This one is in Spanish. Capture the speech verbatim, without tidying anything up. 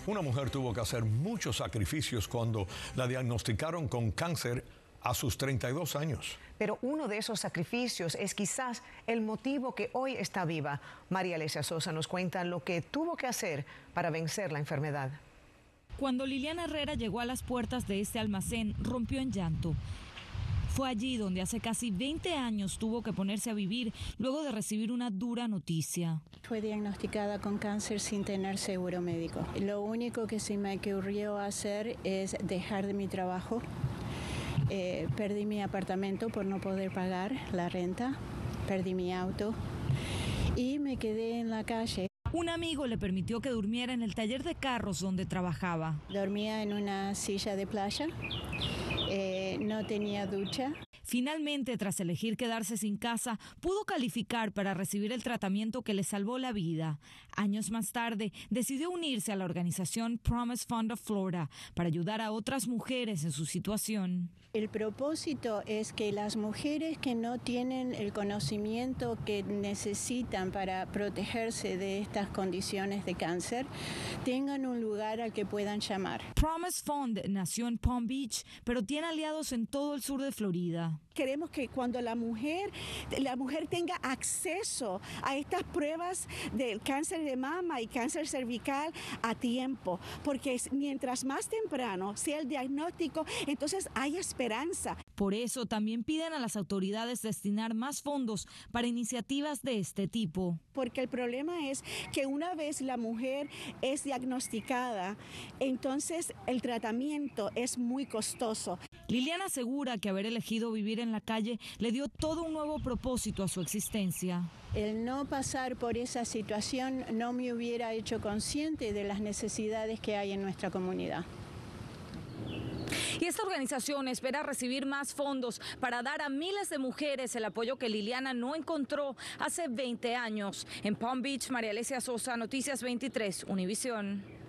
Una mujer tuvo que hacer muchos sacrificios cuando la diagnosticaron con cáncer a sus treinta y dos años. Pero uno de esos sacrificios es quizás el motivo que hoy está viva. María Alesia Sosa nos cuenta lo que tuvo que hacer para vencer la enfermedad. Cuando Liliana Herrera llegó a las puertas de este almacén, rompió en llanto. Fue allí donde hace casi veinte años tuvo que ponerse a vivir luego de recibir una dura noticia. Fue diagnosticada con cáncer sin tener seguro médico. Lo único que se me ocurrió hacer es dejar de mi trabajo. Eh, perdí mi apartamento por no poder pagar la renta, perdí mi auto y me quedé en la calle. Un amigo le permitió que durmiera en el taller de carros donde trabajaba. Dormía en una silla de playa, eh, no tenía ducha. Finalmente, tras elegir quedarse sin casa, pudo calificar para recibir el tratamiento que le salvó la vida. Años más tarde, decidió unirse a la organización Promise Fund of Florida para ayudar a otras mujeres en su situación. El propósito es que las mujeres que no tienen el conocimiento que necesitan para protegerse de estas condiciones de cáncer tengan un lugar al que puedan llamar. Promise Fund nació en Palm Beach, pero tiene aliados en todo el sur de Florida. Queremos que cuando la mujer, la mujer tenga acceso a estas pruebas del cáncer de mama y cáncer cervical a tiempo, porque mientras más temprano sea el diagnóstico, entonces hay esperanza. Por eso también piden a las autoridades destinar más fondos para iniciativas de este tipo. Porque el problema es que una vez la mujer es diagnosticada, entonces el tratamiento es muy costoso. Liliana asegura que haber elegido vivir en la calle le dio todo un nuevo propósito a su existencia. El no pasar por esa situación no me hubiera hecho consciente de las necesidades que hay en nuestra comunidad. Y esta organización espera recibir más fondos para dar a miles de mujeres el apoyo que Liliana no encontró hace veinte años. En Palm Beach, María Alesia Sosa, Noticias veintitrés, Univisión.